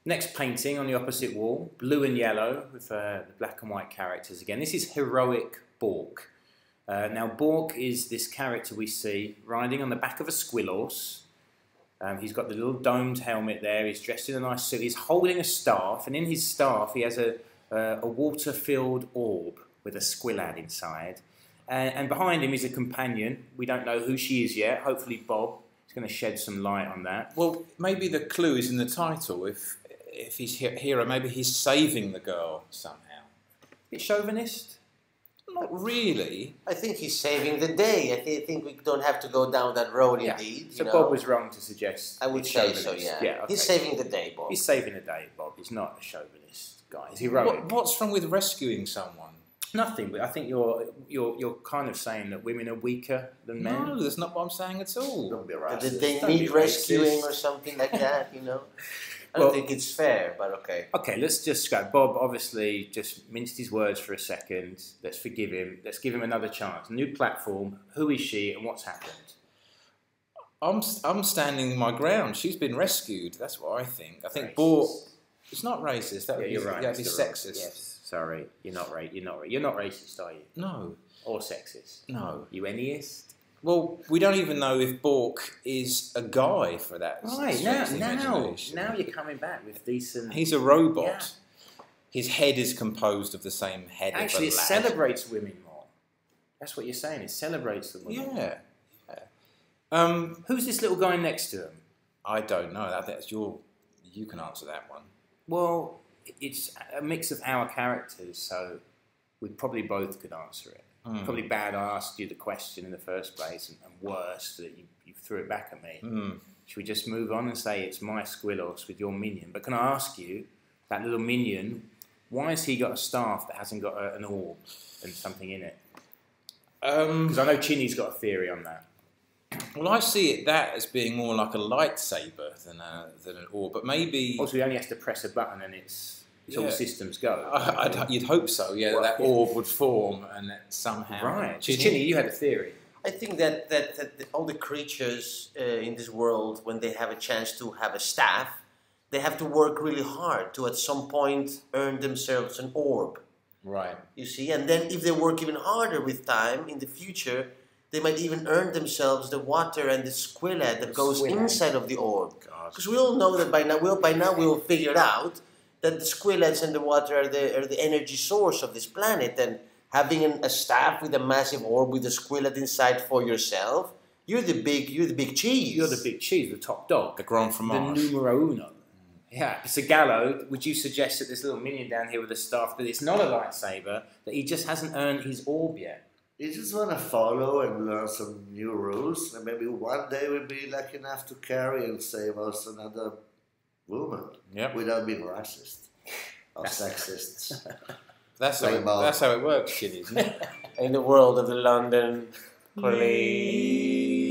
Next painting on the opposite wall, blue and yellow with the black and white characters again. This is Heroic Bork. Now Bork is this character we see riding on the back of a squilhorse. He's got the little domed helmet there, he's dressed in a nice suit, he's holding a staff, and in his staff he has a water-filled orb with a squilad inside. And behind him is a companion. We don't know who she is yet. Hopefully Bob is going to shed some light on that. Well, maybe the clue is in the title. If he's hero, maybe he's saving the girl somehow. Bit chauvinist? Not really. I think he's saving the day. I think we don't have to go down that road, indeed. So Bob was wrong to suggest. I would say so, yeah. Okay. He's saving the day, Bob. He's saving the day, Bob. He's not a chauvinist guy. He's heroic. What's wrong with rescuing someone? Nothing, but I think you're kind of saying that women are weaker than men. No, that's not what I'm saying at all. Don't be racist. That they Don't need be rescuing racist. or something like that, you know? I don't think it's fair, but okay. Okay, let's just go. Bob obviously just minced his words for a second. Let's forgive him. Let's give him another chance. New platform. Who is she and what's happened? I'm standing my ground. She's been rescued. That's what I think. I think Racist. Bork. It's not racist. That would You're be, right. that'd be You're right. sexist. Yes. Sorry, you're not racist, are you? No. Or sexist? No. You anyist? Well, we don't even know if Bork is a guy for that. Right, stretch of imagination. now you're coming back with decent... He's a robot. Yeah. His head is composed of the same head Actually, of it a lad. celebrates women more. That's what you're saying. It celebrates them women. Yeah. Who's this little guy next to him? I don't know. I think that's your... You can answer that one. Well, it's a mix of our characters, so we probably both could answer it. Probably bad I asked you the question in the first place, and worse that you threw it back at me. Should we just move on and say it's my Squilhorse with your minion? But can I ask you, that little minion, why has he got a staff that hasn't got an orb and something in it? Because I know Chinny's got a theory on that. Well, I see that as being more like a lightsaber than an orb, but maybe... Also, he only has to press a button and it's all systems go. You'd hope so, yeah, that orb would form and that somehow... Right. Chinny, you had a theory. I think that all the creatures in this world, when they have a chance to have a staff, they have to work really hard to at some point earn themselves an orb. Right. You see, and then if they work even harder with time in the future, they might even earn themselves the water and the squilad that goes inside of the orb. Because we all know that by now we'll figure it out that the squilads and the water are the energy source of this planet, and having a staff with a massive orb with a squilad inside for yourself, you're the big cheese. You're the big cheese, the top dog. The grand fromage. The numero uno. Yeah. So Gallo, would you suggest that this little minion down here with the staff, that it's not a lightsaber, that he just hasn't earned his orb yet? You just want to follow and learn some new rules, and maybe one day we'll be lucky enough to carry and save us another woman without being racist or sexist. That's how it works, shit, isn't it? In the world of the London police.